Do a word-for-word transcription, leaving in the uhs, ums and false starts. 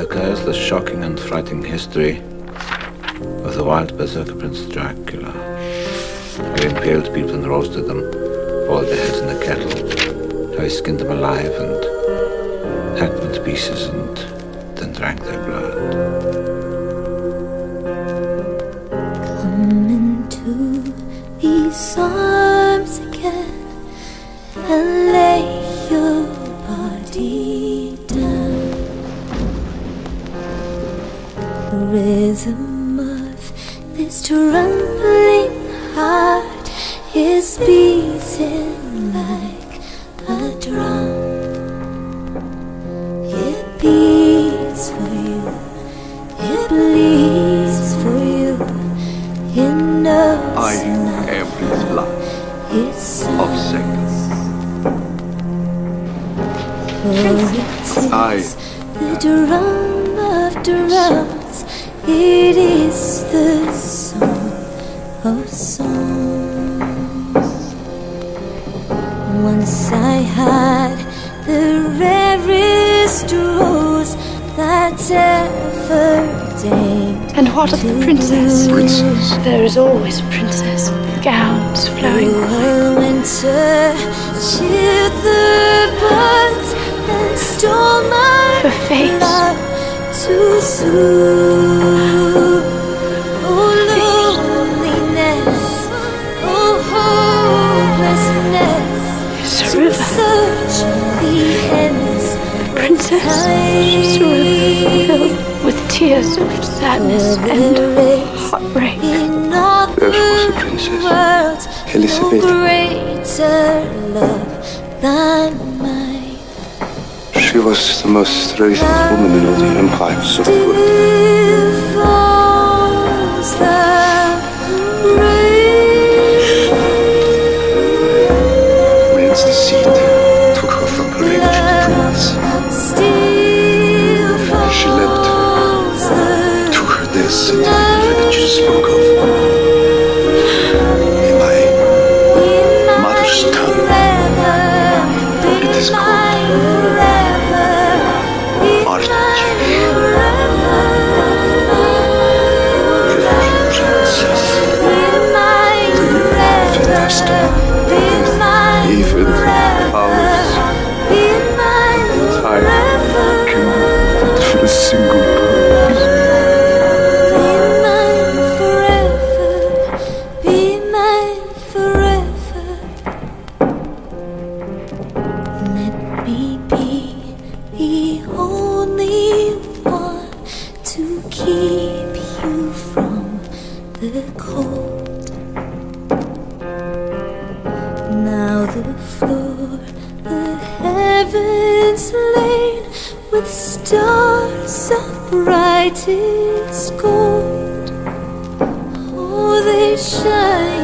occurs the shocking and frightening history of the wild berserker prince Dracula, who impaled people and roasted them, boiled their heads in a kettle, how he skinned them alive and hacked them to pieces and then drank their blood. Come into these arms again and lay your body down. The rhythm of this trembling heart is beating like a drum. It beats for you, it bleeds for you, it knows I am Mina+Vlad it's of Stoker. For I it is the drum of drums, it is the song of songs. Once I had the rarest rose that ever deigned. And what of the princess? Princess. There is always a princess with gowns flowing Her white. winter chilled the buds and stole my Her face. love too soon. Oh loneliness, oh hopelessness, It's a to river. search the ends of Princess. time. She's a river filled with tears of sadness and heartbreak. In all There was a the princess, world, Elizabeth. no greater love than mine. She was the most radiant woman in all the empires of the world. Still falls the rain. Whence the seed took her from her ancient prince. Still She leapt falls the to her death into the village you spoke of. In my mother's tongue, it is called even hours, time can for a single purpose. Be mine forever, be mine forever. Let me be the only one to keep you from the cold. Now the floor, the heavens lain with stars of brightest gold. Oh, they shine